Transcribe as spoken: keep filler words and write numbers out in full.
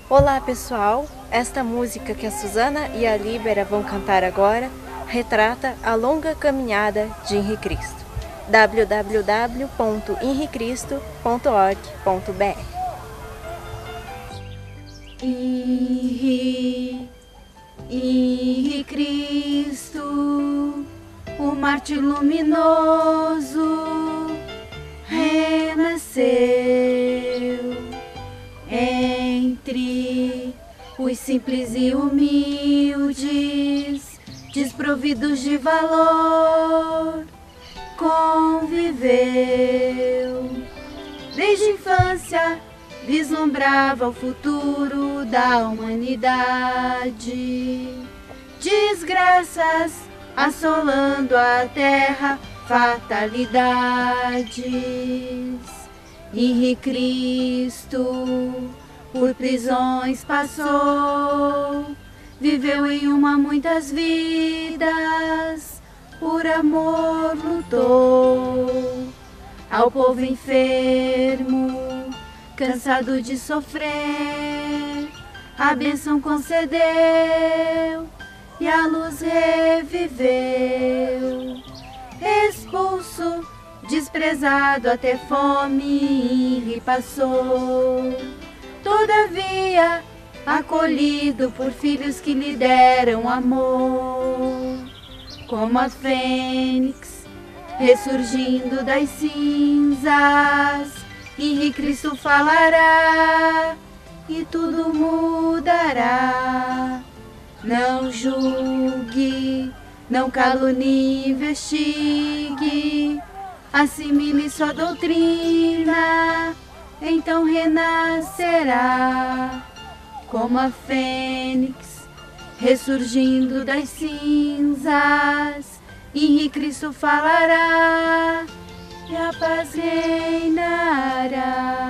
Olá pessoal, esta música que a Suzana e a Líbera vão cantar agora retrata a longa caminhada de Henri Cristo. w w w ponto henri cristo ponto org ponto b r Henri, Henri Cristo, o mártir luminoso, renasceu entre os simples e humildes, desprovidos de valor, conviveu. Desde a infância vislumbrava o futuro da humanidade. Desgraças assolando a terra, fatalidades. Henri Cristo por prisões passou, viveu em uma muitas vidas, por amor lutou. Ao povo enfermo, cansado de sofrer, a bênção concedeu e a luz reviveu. Expulso, desprezado, até fome Henri passou. Todavia, acolhido por filhos que lhe deram amor. Como a fênix, ressurgindo das cinzas, Henri Cristo falará e tudo mudará. Não julgue, não calunie, investigue, assimile sua doutrina, então renascerá. Como a fênix, ressurgindo das cinzas, Henri Cristo falará e a paz reinará.